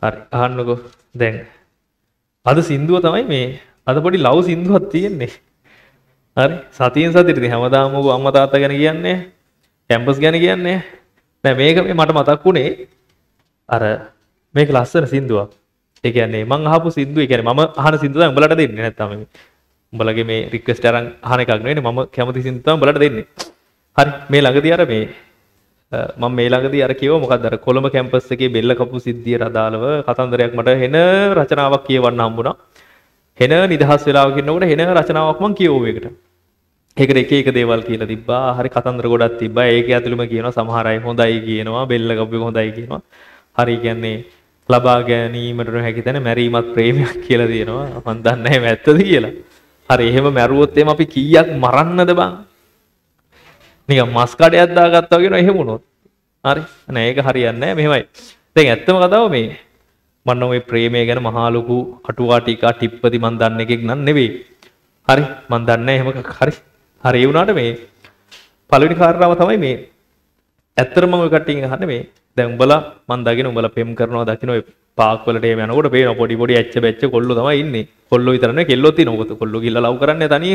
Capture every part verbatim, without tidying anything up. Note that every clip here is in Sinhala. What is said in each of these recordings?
හරි අහන්නකෝ දැන් අද සින්දුව තමයි මේ අද පොඩි ලව් සින්දුවක් තියෙන්නේ. හරි සතියෙන් සතියට ඉතින් හැමදාම ඔබ අම්මා තාත්තා ගැන කියන්නේ කැම්පස් ගැන කියන්නේ නෑ මේක මේ මට මතක් වුණේ අර මේක ලස්සන සින්දුවක්. ඒ කියන්නේ මං අහපු සින්දුව ඒ කියන්නේ මම අහන සින්දුව තමයි උඹලට දෙන්නේ නැත්තම් මේ උඹලගේ මේ රික්වෙස්ට් අරන් අහන එකක් නෙවෙයි මම කැමති සින්දුව තමයි උඹලට දෙන්නේ. හරි මේ ළඟදී අර මේ මම මේ ළඟදී අර කියව මොකක්ද අර කොළඹ කැම්පස් එකේ බෙල්ල කපු සිද්ධියට අදාළව කතන්දරයක් මට හෙන රචනාවක් කියවන්න හම්බුණා. හෙන නිදහස් වෙලාවක ඉන්නකොට හෙන රචනාවක් මම කියවුව එකට. ඒකට එක එක දේවල් කියලා තිබ්බා. හරි කතන්දර ගොඩක් තිබ්බා. ඒකේ ඇතුළෙම කියනවා සමහර අය හොඳයි කියනවා, බෙල්ල කපු එක හොඳයි කියනවා. හරි කියන්නේ ලබා ගැනීමට නොහැකි තැන මැරීමත් ප්‍රේමයක් කියලා තියෙනවා. මම දන්නේ නැහැ ඇත්තද කියලා. හරි එහෙම මැරුවොත් එහෙම අපි කීයක් මරන්නද බං? නිකන් මස් කඩයක් දාගත්තා වගේ නෝ එහෙම වුණොත්. හරි. නෑ ඒක හරියන්නේ නෑ මෙහෙමයි. දැන් ඇත්තම කතාව මේ මම නම් ওই ප්‍රේමය ගැන මහා ලොකු අටුවා ටිකා ටිප්පති මන් දන්න එකෙක් නන් නෙවෙයි. හරි. මන් දන්නේ එහෙම හරි. හරි ඒ වුණාට මේ පළවෙනි කාරණාව තමයි මේ ඇත්තටම මම ඔය කට්ටියන් අහන්නේ මේ දැන් උඹලා මන් දකින උඹලා පෙම් කරනවා දකින්න ඔය පාක් වලට එහෙම යනකොට පේන පොඩි පොඩි ඇච්ච බැච්ච කොල්ලෝ තමයි ඉන්නේ. කොල්ලෝ විතර නෙවෙයි කෙල්ලොත් ඉන්නවා. මොකද කොල්ලෝ ගිහලා ලව් කරන්නේ තනියෙන්.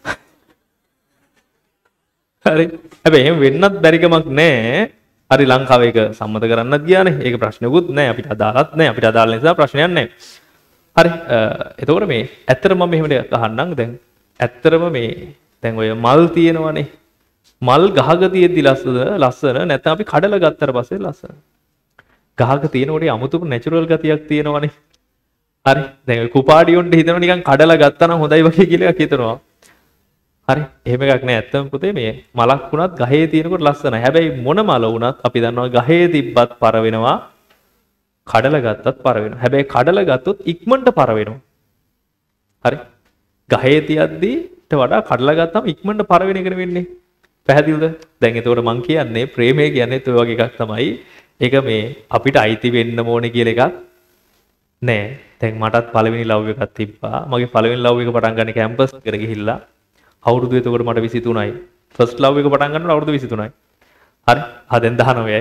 හරි. හැබැයි එහෙම වෙන්නත් බැරි කමක් නැහැ. හරි ලංකාවේ ඒක සම්මත කරන්නත් ගියානේ. ඒක ප්‍රශ්නකුත් නැහැ. අපිට අදාළත් නැහැ. අපිට අදාළ නිසා ප්‍රශ්නයක් නැහැ. හරි. එතකොට මේ ඇත්තටම මම මෙහෙම දෙයක් අහන්නම් දැන්. ඇත්තටම මේ දැන් ඔය මල් තියෙනවනේ. මල් ගහක තියෙද්දි ලස්සන ලස්සන නැත්නම් අපි කඩලා ගත්තට පස්සේ ලස්සන. ගහක තියෙනකොට අමුතුම නැචරල් ගතියක් තියෙනවනේ. හරි. දැන් ඔය කුපාඩි උන්ට හිතනවා නිකන් කඩලා ගත්තා නම් හොඳයි වගේ කියලා එකක් හිතනවා. හරි. එහෙම එකක් නෑ. ඇත්තම පුතේ මේ මලක් වුණත් ගහේ තියෙනකොට ලස්සනයි. හැබැයි මොන මල වුණත් අපි දන්නවා ගහේ තිබ්බත් පර වෙනවා. කඩලා ගත්තත් පර වෙනවා. හැබැයි කඩලා ගත්තොත් ඉක්මනට පර වෙනවා. හරි. ගහේ තියද්දි ඊට වඩා කඩලා ගත්තාම ඉක්මනට පර වෙන එක වෙන්නේ. පැහැදිලිද? දැන් ඒතකොට මම කියන්නේ ප්‍රේමය කියන්නේ ඔය වගේ එකක් තමයි. ඒක මේ අපිට අයිති වෙන්න ඕනේ කියලා එකක් නෑ. දැන් මටත් පළවෙනි ලව් එකක් තිබ්බා. මගේ පළවෙනි ලව් එක පටන් ගන්න කැම්පස් එකට ගිහිල්ලා අවුරුදු එතකොට මට විසි තුනයි. ෆස්ට් ලව් එක පටන් ගන්නකොට අවුරුදු විසි තුනයි. හරි. ආ දැන් දහනවයයි.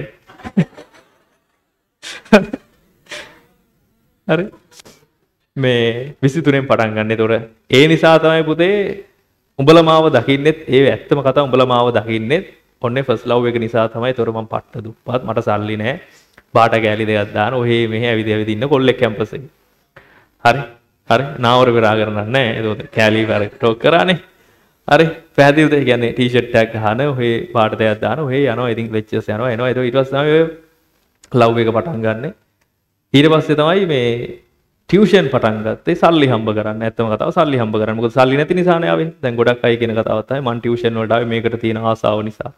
හරි. මේ විසි තුනෙන් පටන් ගන්න. ඒතකොට ඒ නිසා තමයි පුතේ උඹලා මාව දකින්නෙත් ඒ ඇත්තම කතාව උඹලා මාව දකින්නෙත් ඔන්නේ ෆස්ට් ලව් එක නිසා තමයි. ඒතකොට මම පට්ට දුප්පත් මට සල්ලි නැහැ. බාට ගෑලි දෙකක් දාන ඔහේ මෙහෙ ඇවිද ඇවිද ඉන්න කොල්ලෙක් කැම්පස් එකේ. හරි. හරි. නාවර පෙරා කරන්න නැහැ. ඒතකොට කෑලි වර ටෝක් කරානේ. හරි පැහැදිලිද? ඒ කියන්නේ ටී-ෂර්ට් එකක් ගහන ඔහේ පාට දෙයක් දාන ඔහේ යනවා. ඉතින් ලෙක්චර්ස් යනවා එනවා. ඒක ඊට පස්සේ තමයි ලව් එක පටන් ගන්නෙ. ඊට පස්සේ තමයි මේ ටියුෂන් පටන් ගත්තේ සල්ලි හම්බ කරන්න. ඇත්තම කතාව සල්ලි හම්බ කරන්න. මොකද සල්ලි නැති නිසානේ ආවේ. දැන් ගොඩක් අය කියන කතාවක් තමයි මං ටියුෂන් වලට ආවේ මේකට තියෙන ආසාව නිසා.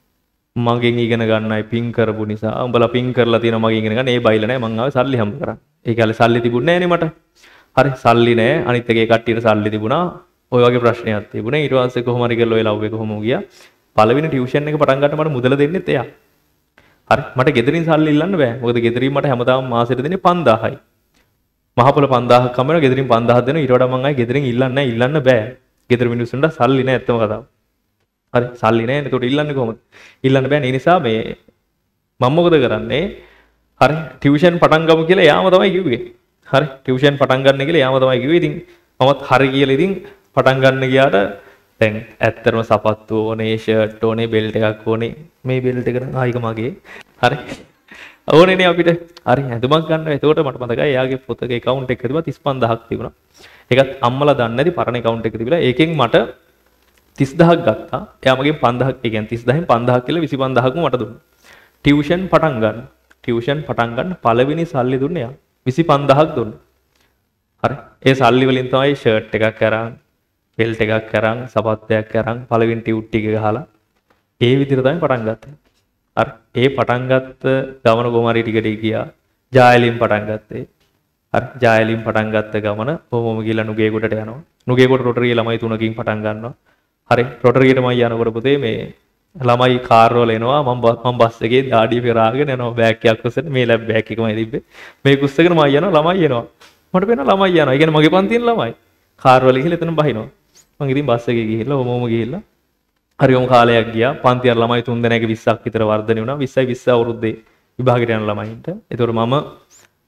මගෙන් ඉගෙන ගන්නයි පින් කරපු නිසා. උඹලා පින් කරලා තියෙනවා මගෙන් ඉගෙන ගන්න. ඒ බයිලා නැහැ. මං ආවේ සල්ලි හම්බ කරන්න. ඒ කාලේ සල්ලි තිබුණේ නැහැ නේ මට. හරි සල්ලි නැහැ. අනිත් එකේ කට්ටියට සල්ලි තිබුණා. ඔය වගේ ප්‍රශ්නයක් තිබුණේ. ඊට පස්සේ කොහොම හරි කරලා ඔය ලව් එක කොහොම ගියා. පළවෙනි ටියුෂන් එක පටන් ගන්න මට මුදල දෙන්නෙත් එයා. හරි මට ගෙදරින් සල්ලි ඉල්ලන්න බෑ. මොකද ගෙදරින් මට හැමදාම මාසෙට දෙන්නේ පන්දාහයි. මහපොළ පන්දාහක් කමන ගෙදරින් පන්දාහක් දෙනවා. ඊට වඩා මං ආයේ ගෙදරින් ඉල්ලන්නේ නැහැ. ඉල්ලන්න බෑ. ගෙදර මිනිස්සුන්ට සල්ලි නැහැ ඇත්තම කතාව. හරි සල්ලි නැහැ. එතකොට ඉල්ලන්නේ කොහොමද? ඉල්ලන්න බෑ. ඒ නිසා මේ මම මොකද කරන්නේ? හරි ටියුෂන් පටන් ගමු කියලා යාම තමයි කිව්වේ. හරි ටියුෂන් පටන් ගන්න කියලා යාම තමයි කිව්වේ. ඉතින් මමත් හරි කියලා ඉතින් පටන් ගන්න ගියාට දැන් ඇත්තටම සපත්තු ඕනේ, ෂර්ට් ඕනේ, බෙල්ට් එකක් ඕනේ. මේ බෙල්ට් එක නම් ආයික මගේ. හරි. ඕනේනේ අපිට. හරි ඇඳුමක් ගන්න. එතකොට මට මතකයි එයාගේ පොතේ account එක තිබ්බා තිස් පන්දාහක් තිබුණා. ඒකත් අම්මලා දන්නේ නැති පරණ account එක තිබිලා ඒකෙන් මට තිස් දහයක් ගත්තා. එයා මගෙන් පන්දාහක්, ඒ කියන්නේ තිස් දහෙන් පන්දාහක් කියලා විසි පන්දාහක්ම මට දුන්නා. ටියුෂන් පටන් ගන්න. ටියුෂන් පටන් ගන්න පළවෙනි සල්ලි දුන්නේ එයා. විසි පන්දාහක් දුන්නා. හරි. ඒ සල්ලි වලින් තමයි ෂර්ට් එකක් අරන්, බෙල්ට් එකක් අරන්, සපත්තුයක් අරන් පළවෙනි ටියුට් ටික ගහලා ඒ විදිහට තමයි පටන් ගත්තේ. හරි. ඒ පටන් ගත්ත ගමන කොමාරි ටික ටික ගියා. ජායලින් පටන් ගත්තේ. හරි. ජායලින් පටන් ගත්ත ගමන කොහොමම ගිහලා නුගේගොඩට යනවා. නුගේගොඩ රොටරියේ ළමයි තුනකින් පටන් ගන්නවා. හරි. රොටරියට මම යනකොට පුතේ මේ ළමයි කාර් වල එනවා. මම මම බස් එකේ දාඩිය පෙරාගෙන යනවා. බෑග් එකක් උස්සගෙන මේ ලැබ් බෑග් එකමයි තිබ්බේ. මේක උස්සගෙන මම යනවා. ළමයි එනවා. මට පේනවා ළමයි යනවා. ඒ කියන්නේ මගේ පන්තියේ ළමයි. කාර් වල ගිහලා එතන බහිනවා. මම ඉතින් බස් එකේ ගිහිල්ලා ඔමෝම ගිහිල්ලා හරියම කාලයක් ගියා. පන්ති අර ළමයි තුන් දෙනෙක්ගේ විස්සක් විතර වර්ධනය වුණා. විස්සයි විස්ස අවුරුද්දේ විභාගයට යන ළමයින්ට. ඒතකොට මම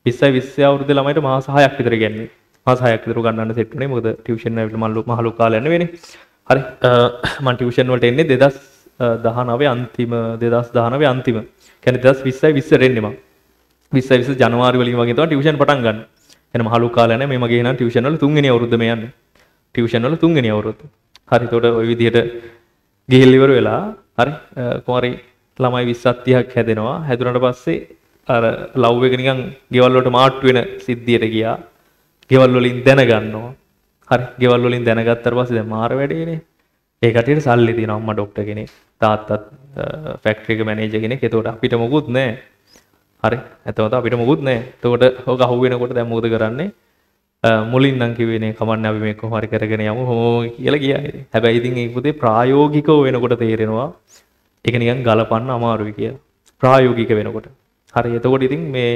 විස්සයි විස්ස අවුරුද්දේ ළමයිට මාස හයක් විතර ගන්නේ. මාස හයක් විතර ගන්නන්න සෙට් වුණේ. මොකද ටියුෂන් ඇවිල්ලා මල්ලු මහලු කාලේ යන්නේ වෙන්නේ. හරි. මම ටියුෂන් වලට එන්නේ දෙදාස් දහනවය අන්තිම දෙදාස් දහනවය අන්තිම. කියන්නේ දෙදාස් විස්සයි විස්සට එන්නේ මම. විස්සයි විස්ස ජනවාරි වලින් වගේ තමයි ටියුෂන් පටන් ගන්න. එන මහලු කාලේ යන්නේ මේ මගේ නම් ටියුෂන් වල තුන්වෙනි අවුරුද්ද මේ යන්නේ. ටියුෂන් වල තුන්වෙනි අවුරුද්ද. හරි. ඒතකොට ওই විදිහට ගිහිල් ඉවර වෙලා හරි කොහරි ළමයි විස්සක් තිහක් හැදෙනවා. හැදුනට පස්සේ අර ලව් එක නිකන් ගෙවල් වලට මාට්ටු වෙන සිද්ධියට ගියා. ගෙවල් වලින් දැනගන්නවා. හරි. ගෙවල් වලින් දැනගත්තාට පස්සේ දැන් මාර වැඩේනේ. ඒ කටියට සල්ලි තියෙනවා අම්මා ડોක්ටර් කෙනෙක්. තාත්තත් ෆැක්ටරි එක මැනේජර් කෙනෙක්. ඒතකොට අපිට මොකුත් නැහැ. හරි. එතකොට අපිට මොකුත් නැහැ. එතකොට ඔක අහු වෙනකොට දැන් මොකද කරන්නේ? මුලින් නම් කිව්වේ නේ කමන්නේ අපි මේක කොහොම හරි කරගෙන යමු හොම කියලා ගියා ඉතින්. හැබැයි ඉතින් ඒක පුතේ ප්‍රායෝගිකව වෙනකොට තේරෙනවා ඒක නිකන් ගලපන්න අමාරුයි කියලා. ප්‍රායෝගික වෙනකොට. හරි. එතකොට ඉතින් මේ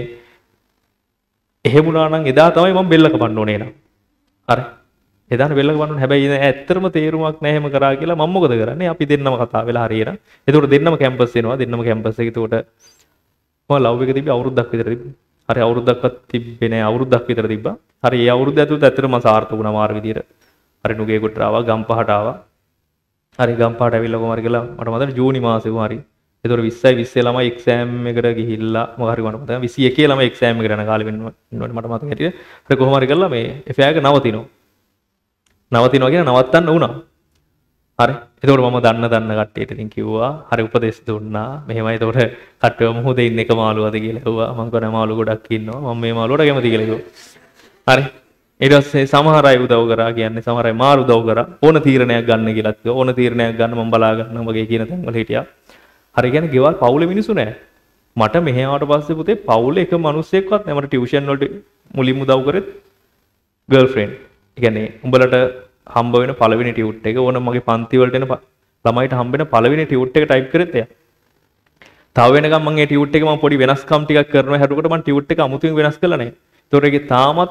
එහෙම වුණා නම් එදා තමයි මම බෙල්ල කපන්න ඕනේ නේද? හරි. එදාන බෙල්ල කපන්න ඕනේ. හැබැයි ඇත්තටම තේරුමක් නැහැ එහෙම කරා කියලා මම මොකද කරන්නේ? අපි දෙන්නම කතා වෙලා හරියන. එතකොට දෙන්නම කැම්පස් එනවා. දෙන්නම කැම්පස් එකේ. එතකොට මම ලව් එක තිබ්බේ අවුරුද්දක් විතර තිබ්බේ. හරි අවුරුද්දක්වත් තිබ්බේ නෑ අවුරුද්දක් විතර තිබ්බා. හරි ඒ අවුරුද්ද ඇතුළත ඇත්තටම මම සාර්ථක වුණා මාර විදියට. හරි නුගේ කොට ආවා ගම්පහට ආවා. හරි ගම්පහට ඇවිල්ලා කොහමද කියලා මට මතකයි ජූනි මාසේ කොහරි. ඒතකොට විස්සයි විස්සේ ළමයි එක්සෑම් එකට ගිහිල්ලා මොකක් හරි වුණා මතකයි විසි එකේ ළමයි එක්සෑම් එකට යන කාලේ වෙනවට මට මතක හිටියේ. හරි කොහොම හරි කරලා මේ එෆ් එක නවතිනවා. නවතිනවා කියන නවත්තන්න වුණා. හරි. එතකොට මම දන්න දන්න කට්ටියට ඉතින් කිව්වා හරි උපදෙස් දුන්නා. මෙහෙමයි එතකොට කට්ටිය මොහොතේ ඉන්න එක මාළුවද කියලා ඇහුවා. මම කන මාළු ගොඩක් ඉන්නවා. මම මේ මාළුවට කැමති කියලා කිව්වා. හරි. ඊට පස්සේ සමහර අය උදව් කරා කියන්නේ සමහර අය මාරු උදව් කරා. ඕන තීරණයක් ගන්න කියලා කිව්වා. ඕන තීරණයක් ගන්න මම බලා ගන්න වගේ කියන තැන් වල හිටියා. හරි කියන්නේ ගෙවල් පවුලේ මිනිස්සු නෑ. මට මෙහෙ ආවට පස්සේ පුතේ පවුලේ එක මිනිස්සෙක්වත් නෑ. මට ටියුෂන් වලට මුලින්ම උදව් කරෙත් ගර්ල්ෆ්‍රෙන්ඩ්. ඒ කියන්නේ උඹලට හම්බ වෙන පළවෙනි ටියුට් එක ඕන මගේ පන්ති වලට එන ළමයිට හම්බ වෙන පළවෙනි ටියුට් එක ටයිප් කරෙත් එයා. තව වෙනකම් මම ඒ ටියුට් එකේ මම පොඩි වෙනස්කම් ටිකක් කරනවා හැදුවට මම ටියුට් එක අමුතුවෙන් වෙනස් කළා නෑ. ඒතකොට ඒකේ තාමත්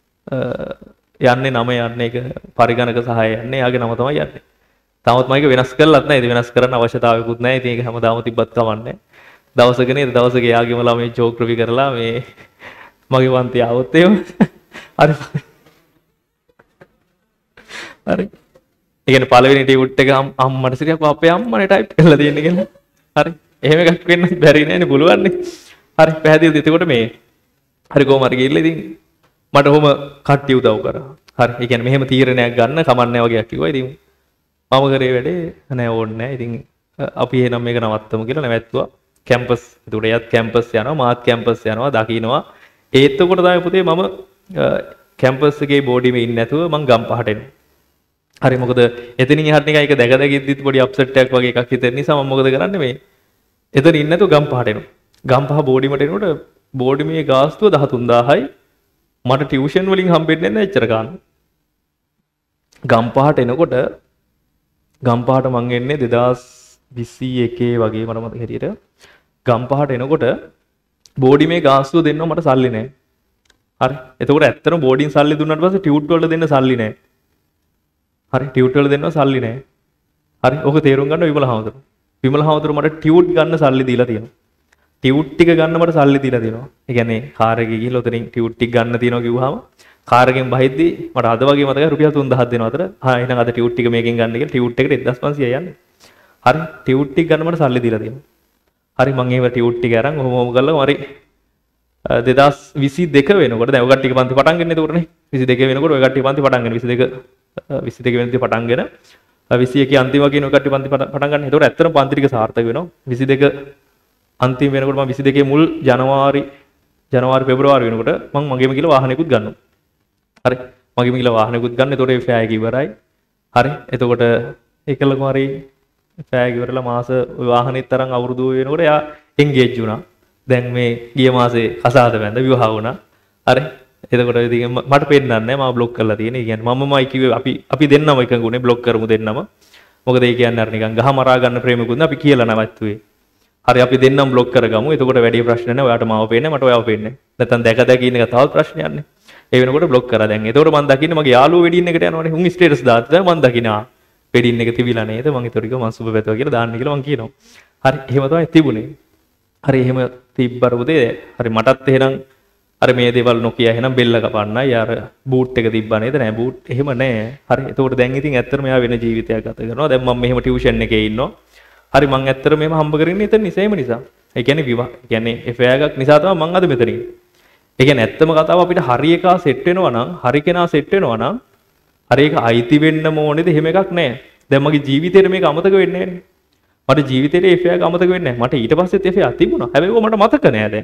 යන්නේ නම යන්නේ ඒක පරිගණක සහාය යන්නේ යාගේ නම තමයි යන්නේ. තාමත් මම ඒක වෙනස් කරලත් නැහැ. ඒක වෙනස් කරන්න අවශ්‍යතාවයකුත් නැහැ. ඉතින් ඒක හැමදාම තිබ්බත් කමන්නේ. දවසක නේද දවසක යාගේම ළමයි ජෝග්‍රෆි කරලා මේ මගේ වන්ති ආවොත් එහෙම හරි හරි. ඒ කියන්නේ පළවෙනි ටියුට් එක අම්මට සිරියක් අපේ අම්මනේ ටයිප් කරලා තියෙන්නේ කියලා. හරි. එහෙම එකක් වෙන්න බැරි නෑනේ පුළුවන් නේ. හරි පැහැදිලිද? එතකොට මේ හරි කොහොම හරි ගිහිල්ලා ඉතින් මට ඔහොම කට්ටිය උදව් කරා. හරි. ඒ කියන්නේ මෙහෙම තීරණයක් ගන්න කමන්නේ වගේ කිව්වා. ඉතින් මම කරේ වැඩේ නෑ ඕනේ නෑ. ඉතින් අපි එහෙනම් මේක නවත්තමු කියලා නැවැත්තුවා. කැම්පස් එතකොට එයත් කැම්පස් යනවා මාත් කැම්පස් යනවා දකින්නවා. ඒත් එතකොට තමයි පුතේ මම කැම්පස් එකේ බෝඩිමේ ඉන්නේ නැතුව මං ගම්පහට එනවා. හරි මොකද එතනින් එහාට නිකන් ඒක දැක දැක ඉද්දිත් පොඩි අප්සෙට් එකක් වගේ එකක් හිතෙන නිසා මම මොකද කරන්නේ මේ එතන ඉන්නේ නැතුව ගම්පහට එනවා. ගම්පහ බෝඩිමට එනකොට බෝඩිමේ ගාස්තුව දහතුන් දාහයි මට ටියුෂන් වලින් හම්බෙන්නේ නැහැ එච්චර ගන්න. ගම්පහට එනකොට ගම්පහට මං එන්නේ දෙදාස් විසි එකේ වගේ මට මතක හැටියට ගම්පහට එනකොට බෝඩිමේ ගාස්තුව දෙන්නව මට සල්ලි නැහැ. හරි. එතකොට ඇත්තටම බෝඩින් සල්ලි දුන්නාට පස්සේ ටියුට් වලට දෙන්න සල්ලි නැහැ. හරි ටියුට් වල දෙන්න සල්ලි නැහැ. හරි. ඔක තේරුම් ගන්න විමල හාමුදුරු. විමල හාමුදුරු මට ටියුට් ගන්න සල්ලි දීලා තියෙනවා. ටියුට් ටික ගන්න මට සල්ලි දීලා තියෙනවා. ඒ කියන්නේ කාර් එකේ ගිහිල්ලා උතනින් ටියුට් ටික ගන්න තියෙනවා කිව්වහම කාර් එකෙන් බහිද්දි මට අද වගේ මතකයි රුපියල් තුන්දහක් දෙනවා අතර. හා එහෙනම් අද ටියුට් ටික මේකෙන් ගන්න කියලා ටියුට් එකට එක්දාස් පන්සීයයි යන්නේ. හරි ටියුට් ටික ගන්න මට සල්ලි දීලා තියෙනවා. හරි මම ඒව ටියුට් ටික අරන් ඔහොම ඔහොම කරලා හරි දෙදාස් විසි දෙක වෙනකොට දැන් ඔය කට්ටිය පන්ති පටන් ගන්න එතකොටනේ විසි දෙක වෙනකොට ඔය කට්ටිය පන්ති පටන් ගන්න විසි දෙක විසි දෙක වෙනදී පටන්ගෙන විසි එකේ අන්තිම වගේ ඔය කට්ටිය පන්ති පටන් ගන්න. ඒතකොට ඇත්තටම පන්ති ටික සාර්ථක වෙනවා. විසි දෙක අන්තිම වෙනකොට මම විසි දෙකේ මුල් ජනවාරි ජනවාරි පෙබරවාරි වෙනකොට මම මගේම කියලා වාහනයකුත් ගන්නවා. හරි මගේම කියලා වාහනයකුත් ගන්න. ඒතකොට ඒ ෆෑ එක ඉවරයි. හරි එතකොට ඒකලකම හරි ෆෑ එක ඉවරලා මාස ඔය වාහනේත් තරම් අවුරුදු වෙනකොට එයා එන්ගේජ් වුණා. දැන් මේ ගිය මාසේ කසාද බැඳ විවාහ වුණා. හරි එතකොට ඉතින් මට පෙන්නන්නේ නැහැ මම બ્લોක් කරලා තියෙන්නේ. ඒ කියන්නේ මමමයි කිව්වේ අපි අපි දෙන්නම එකඟුනේ બ્લોක් කරමු දෙන්නම. මොකද ඒ කියන්නේ අර නිකන් ගහ මරා ගන්න ප්‍රේමකුත් නේ අපි කියලා නැවැත්තුවේ. හරි අපි දෙන්නම બ્લોක් කරගමු. එතකොට වැඩි ප්‍රශ්න නැහැ. ඔයාට මාව පේන්නේ මට ඔයාව පේන්නේ. නැත්නම් දැක දැක ඉන්න එක තවත් ප්‍රශ්නයක් නේ. ඒ වෙනකොට બ્લોක් කරා දැන්. එතකොට මම දකින්නේ මගේ යාළුවෝ වෙඩින් එකට යනවනේ. උන් ස්ටේටස් දාද්දි මම දකින්නවා. වෙඩින් එක තිබිලා නේද? මම ඒතකොට කිව්වා මම සුබ පැතුවා කියලා දාන්න කියලා මම කියනවා. හරි එහෙම තමයි තිබුණේ. හරි එහෙම තිබ්බර පුතේ. හරි මටත් එහෙනම් අර මේ දේවල් නොකිය එහෙනම් බෙල්ල කපන්නයි අර බූට් එක තිබ්බා නේද? නෑ බූට් එහෙම නෑ. හරි. එතකොට දැන් ඉතින් ඇත්තටම එයා වෙන ජීවිතයක් ගත කරනවා. දැන් මම මෙහෙම ටියුෂන් එකේ ඉන්නවා. හරි මං ඇත්තටම මෙහෙම හම්බ කරගෙන ඉතින් නිසෙම නිසා. ඒ කියන්නේ විවාහ. ඒ කියන්නේ එෆෙයාර් එකක් නිසා තමයි මං අද මෙතන ඉන්නේ. ඒ කියන්නේ ඇත්තම කතාව අපිට හරි එකා සෙට් වෙනවා නම්, හරි කෙනා සෙට් වෙනවා නම්, හරි එක අයිති වෙන්නම ඕනේද? එහෙම එකක් නෑ. දැන් මගේ ජීවිතේට මේක අමතක වෙන්නේ නෑනේ. මට ජීවිතේට එෆෙයාර් එක අමතක වෙන්නේ නෑ. මට ඊට පස්සෙත් එෆෙයාර් තිබුණා. හැබැයි ඒක මට මතක නෑ දැන්.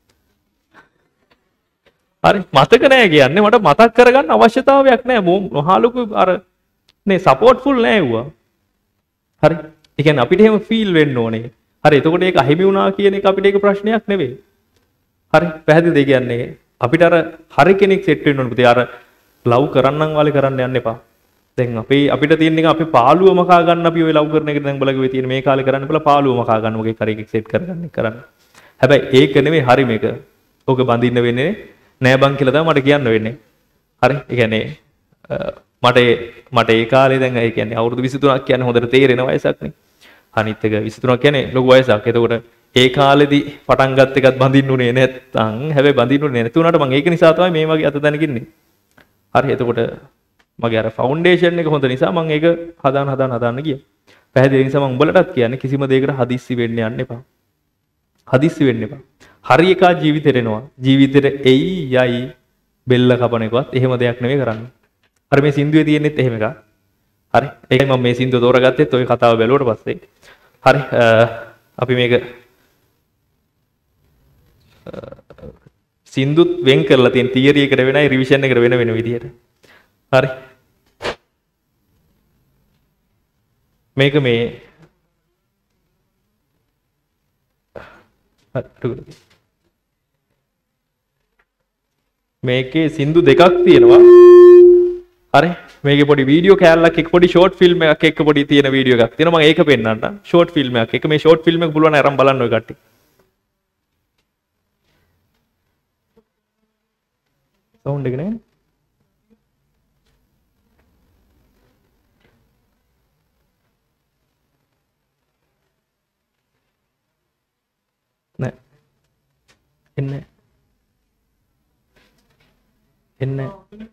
හරි මතක නෑ කියන්නේ මට මතක් කරගන්න අවශ්‍යතාවයක් නෑ. මහලුකු අර නේ සපෝට්ෆුල් නෑ වුණා. හරි. ඒ කියන්නේ අපිට එහෙම ෆීල් වෙන්න ඕනේ. හරි එතකොට ඒක අහිමි වුණා කියන එක අපිට ඒක ප්‍රශ්නයක් නෙවෙයි. හරි පැහැදිලිද? ඒ කියන්නේ අපිට අර හරි කෙනෙක් සෙට් වෙන්න ඕනේ. පුතේ අර ලව් කරන්නම් වාලේ කරන්න යන්න එපා. දැන් අපි අපිට තියෙන එක අපි පාළුව මකා ගන්න අපි ඔය ලව් කරන එක දැන් බලගේ තියෙන මේ කාලේ කරන්න බලා පාළුව මකා ගන්න මොකේ හරි එකක් සෙට් කරගන්න එක කරන්න. හැබැයි ඒක නෙවෙයි හරි මේක. ඕක බඳින්න වෙන්නේ නෑ බං කියලා තමයි මට කියන්න වෙන්නේ. හරි? ඒ කියන්නේ මට මට ඒ කාලේ දැන් ඒ කියන්නේ අවුරුදු විසි තුනක් කියන්නේ හොඳට තේරෙන වයසක් නේ. අනිත් එක විසි තුනක් කියන්නේ ලොකු වයසක්. එතකොට ඒ කාලෙදි පටන් ගත්ත එකත් බඳින්න උනේ නැත්තම් හැබැයි බඳින්න උනේ නැති වුණාට මම ඒක නිසා තමයි මේ වගේ අත දැනගින්නේ. හරි එතකොට මගේ අර ෆවුන්ඩේෂන් එක හොඳ නිසා මම ඒක හදාන හදාන හදාන්න ගියා. පැහැදිලි නිසා මම උඹලටත් කියන්නේ කිසිම දෙයකට හදිස්සි වෙන්න යන්න එපා. හදිස්සි වෙන්න එපා. හරි එකා ජීවිතේට එනවා. ජීවිතේට එයි යයි බෙල්ල කපන එකවත් එහෙම දෙයක් නෙවෙයි කරන්නේ. හරි මේ සින්දුවේ තියෙනෙත් එහෙම එකක්. හරි. ඒකයි මම මේ සින්දුව තෝරගත්තෙත් ওই කතාව බැලුවට පස්සේ. හරි. අපි මේක සින්දුත් වෙන් කරලා තියෙන තියරි එකට වෙනයි රිවිෂන් එකට වෙන වෙන විදිහට. හරි. මේක මේ මේකේ සින්දු දෙකක් තියෙනවා. හරි මේකේ පොඩි වීඩියෝ කෑල්ලක් එක්ක පොඩි ෂෝට් ෆිල්ම් එකක් එක්ක පොඩි තියෙන වීඩියෝ එකක් තියෙනවා. මම ඒක පෙන්නන්නම්. ෂෝට් ෆිල්ම් එකක් එක්ක මේ ෂෝට් ෆිල්ම් එක පුළුවන් අරන් බලන්න ඔය කට්ටිය. සවුන්ඩ් එක නේ. නෑ. එන්නේ. එන්නේ.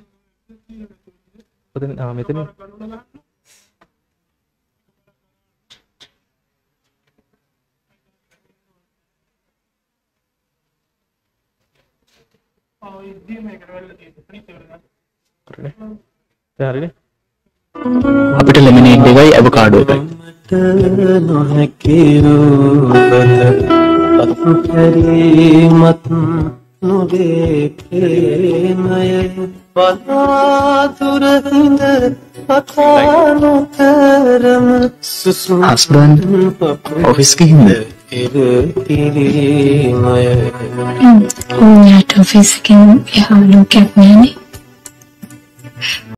ඔතන ආ මෙතන අපිට ලෙමනේඩ් එකයි අවකාඩෝ එකයි නුවේ ප්‍රේමය පලාතුරහිඳ අකානුතරම සුසුම් හස්බන්ඩ් ඔෆිස් ගිහින්ද ඉරිමය ඕනෑට ඔෆිස් එකෙන් එහා ලෝකයක් නෑනේ